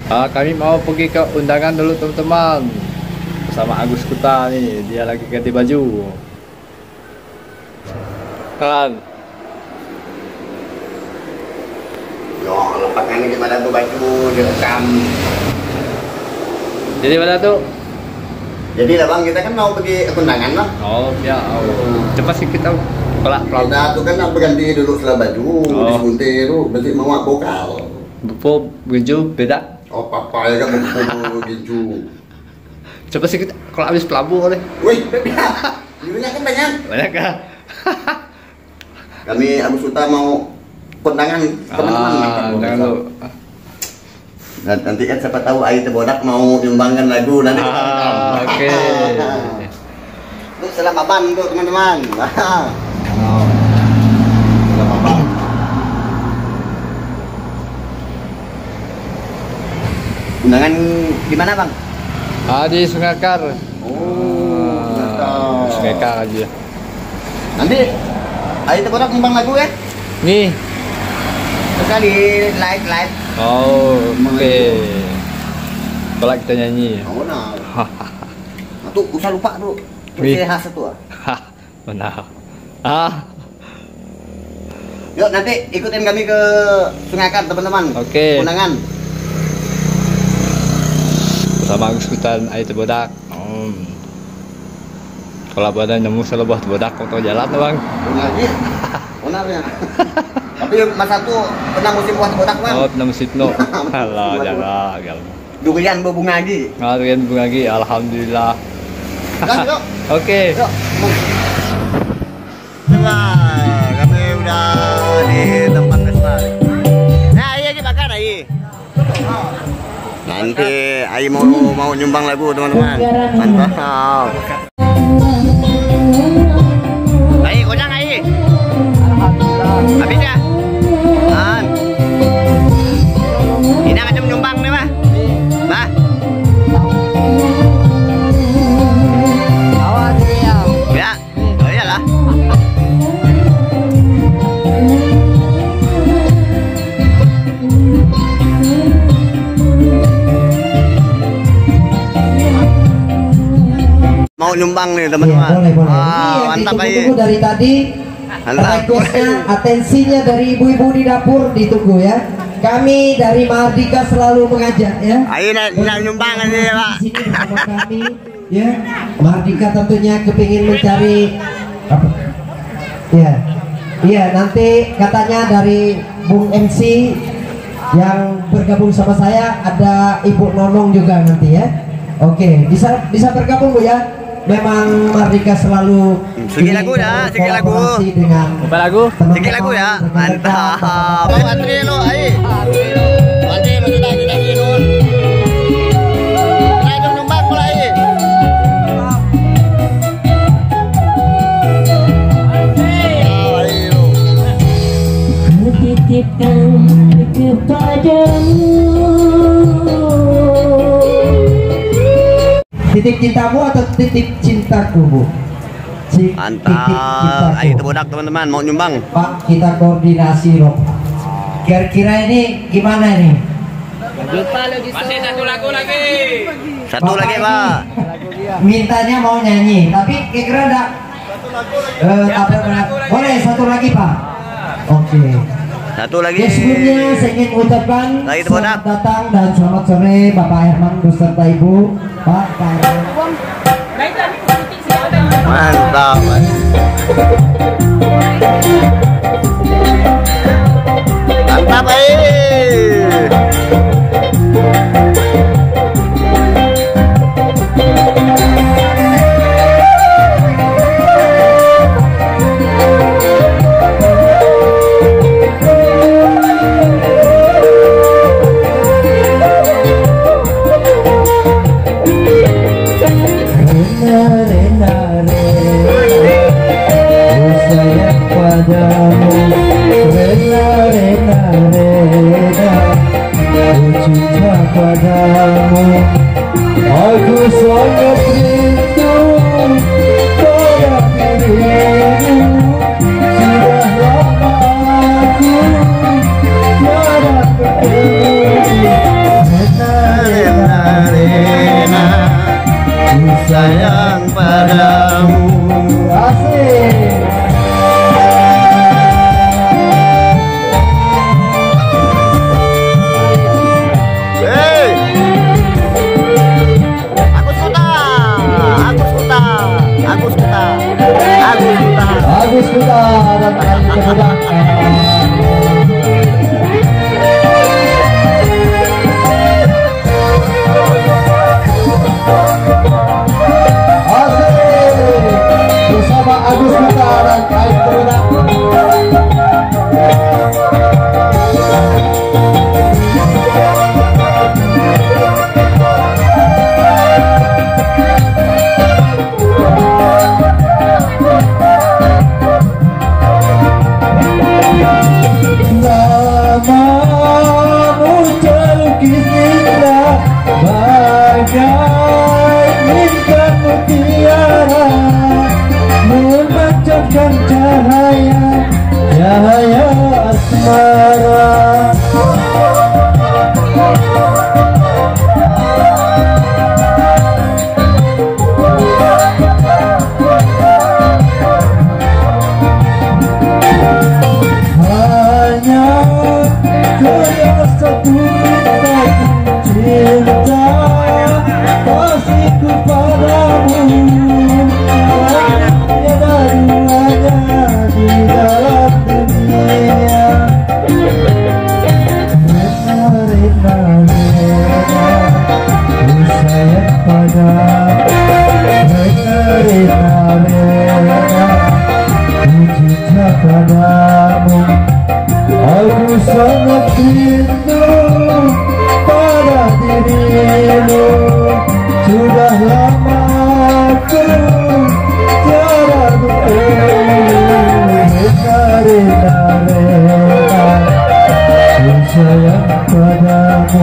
Kami mau pergi ke undangan dulu teman-teman. Bersama Agus Kuta nih, dia lagi ganti baju. Kan. Yo, lepakannya gimana tuh baju direkam. Jadi mana tuh? Jadi lah bang, kita kan mau pergi ke undangan lah. Oh ya, cepat sih kita pelak. Kita tuh kan berganti dulu setelah baju, disuntik tuh, berarti mau vokal. Bupo ginju beda. Oh papa ya kan mau ginju. Coba sih kita kalau habis pelabuh oleh. Wih, banyak kan banyak. Banyak kah? Kami Agus Kuta mau kondangan teman-teman. Jangan lu. Dan nanti kan siapa tahu Ayu Tebodak mau nyumbangkan lagu nanti. Oke. Itu selamat ban tuh teman-teman. Undangan di mana bang? Di Sungakar. Sungakar aja. Nanti Ayu Tebodak nyumbang lagu ya? Nih. Sekali live. Oh, oke. Kalau kita nyanyi. Oh, nah. Tuh, usah lupa tuh. Wih. Ciri khas itu. Benar. Yuk nanti ikutin kami ke Sungakar teman-teman. Oke. Undangan. Bersama Agus Kuta Ayu Tebodak. Kalau badan nemu salah buat Tebodak kok jalan tuh bang. Benarnya. Tapi masa tuh pernah musim buat Tebodak bang. Oh, pernah musim no. Alah, jalan. Durian berbunga lagi. Durian berbunga lagi, alhamdulillah. Yuk. Oke. Yuk. Nah, kami udah di tempat pesta. Nah, iya dibakar Ayi. Nanti Ayi mau nyumbang lagu teman-teman. Mantap. Ayi, kodang Ayi. Alhamdulillah. Habis ya? Ini aja nyumbang nih mah. Bah. Awas ya. Ya. Oh iyalah. Mau nyumbang nih teman-teman. Boleh. Mantap Ayi. Ditunggu dari tadi. Requestnya, atensinya dari ibu-ibu di dapur ditunggu ya. Kami dari Mahardika selalu mengajak ya. Ayo nak nyumbang ini Pak. Di sini bersama kami ya. Mahardika tentunya kepingin mencari apa? Ya. Iya, nanti katanya dari Bung MC yang bergabung sama saya ada Ibu Nonong juga nanti ya. Oke, bisa bergabung Bu ya. Memang Mahardika selalu Segi lagu dah, segi lagu. Dengan Apa lagu? Segi lagu ya. Mantap. Mau antri lo, Ayi. Antri masih lagi nun. Ayo nyumbang mulai. Ayo. Titipkan kepadamu titip cintamu atau titip cintaku Bu? Mantap. Ayo Tebodak teman-teman mau nyumbang. Pak, kita koordinasi loh. Kira-kira ini gimana nih? Masih satu lagu lagi. Satu lagi Pak. Mintanya mau nyanyi, tapi kira-kira ada boleh satu lagi Pak. Oke. Satu lagi. Ya, sebelumnya saya ingin mengucapkan selamat datang dan selamat sore Bapak Herman beserta Ibu, Pak Herman. Mantap. Mantap Padamu, rela, rela, rela, ku sayang padamu. Asik. Hey, Agus Kuta, Agus Kuta, Agus Kuta, Agus Kuta. Agus Kuta dan kami kemudahan. Bersama Agus Kuta dan Kain Kemudak. Namamu terlukis indah bagai bintang mutiara, memancarkan cahaya asmara. Hanya karena satu bintang cinta kasihku padamu, tiada duanya di dalam dunia. Rena, ku sayang padamu. Rena, ku cinta padamu. Aku sangat rindu pada dirimu. Sudah lama ku tiada bertemu. Rena, ku sayang padamu.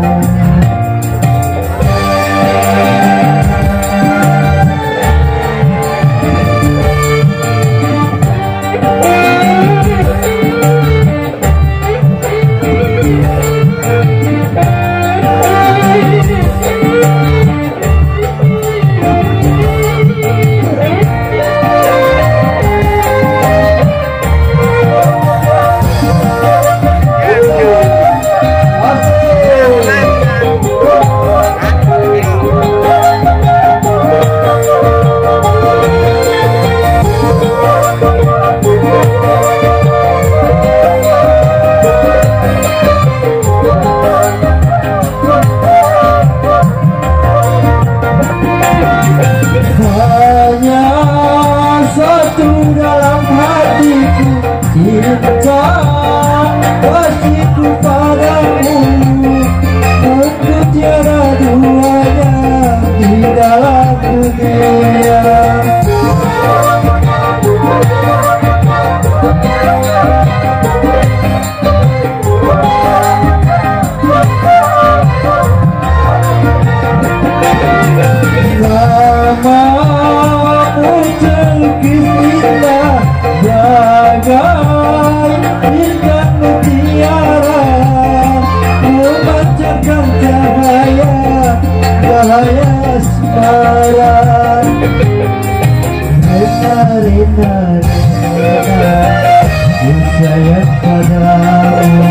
Hanya satu dalam hatiku, cinta kasihku padamu. Untuk tiada duanya di dalam dunia. Namamu terlukis indah bagai bintang mutiara, memancarkan cahaya asmara. Rena, ku sayang padamu.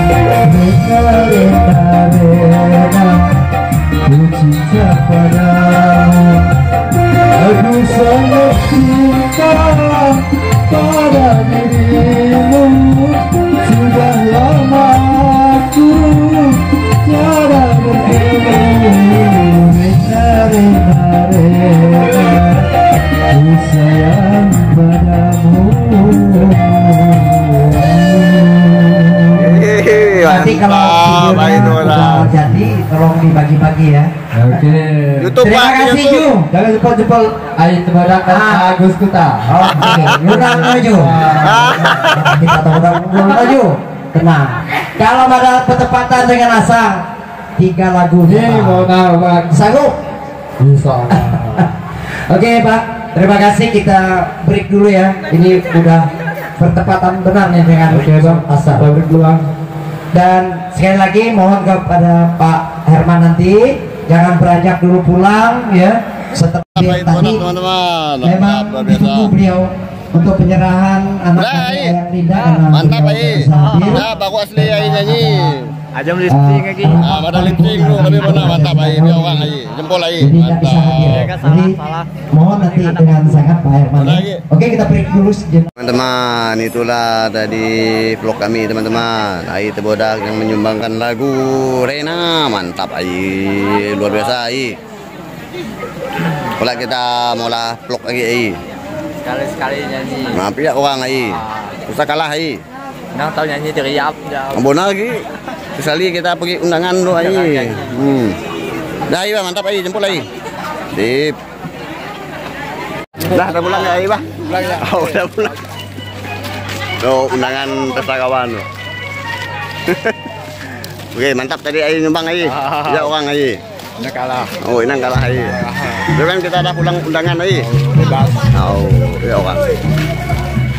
Rena, ku cinta padamu. Aku sangat cinta pada dirimu. Sudah lama aku tiada bertemu. Rena, ku sayang padamu. Nanti kalau videonya udah jadi, tolong dibagi-bagi ya. Oke. YouTube, Terima Pak, kasih YouTube. Ju. Jangan jempol-jempol. Ayo Kemudak dan Agus Kuta. Oke, udah Ju. Kita tahu Ju. Tenang. Kalau ada ketepatan dengan asal 3 lagu. Mau nawak. Sanggup? Bisa. Oke Pak, terima kasih. Kita break dulu ya. Ini udah bertepatan benar nih dengan asal. Break dulu. Dan sekali lagi mohon kepada Pak Herman nanti jangan beranjak dulu pulang ya. setelah Baik, tadi teman-teman. memang Luar biasa. ditunggu beliau untuk penyerahan anak Nah, kami Ai. Ayang Linda karena Mantap, beliau Ai. bisa hadir. Nah, baku asli Ai nyanyi. Ajam listing lagi. Ah, pada lifting lu, tapi benar mantap Ai. Dia orang Ai. Jempol Ai. Jadi tidak bisa hadir. Mantap. Jadi mohon nanti dengan sangat Pak Herman. Benar, Ai. Oke, kita break dulu sejenak. Teman-teman, itulah tadi vlog kami teman-teman. Ai Tebodak yang menyumbangkan lagu Rena, mantap Ai, luar biasa Ai. Kalau kita mulai vlog lagi Ai. Sekali-sekali nyanyi. Maaf ya orang Ai. Susah kalah Ai. Nang tahu nyanyi teriak jauh. Ambon lagi. Sekali kita pergi undangan lu Ai. Dah Ai, Bang, mantap Ai, jempol Ai. Sip. Dah pulang ya Ai, Bah? Pulang ya. Oh, udah pulang. Tuh, undangan pesta kawan lo. Oke, mantap tadi Ai nyumbang Ai. Ya orang Ai. Nak kalah. Oh, ini kalah Ai. Itu kan kita ada pulang undangan Ai. Bebas. Oh, ya orang.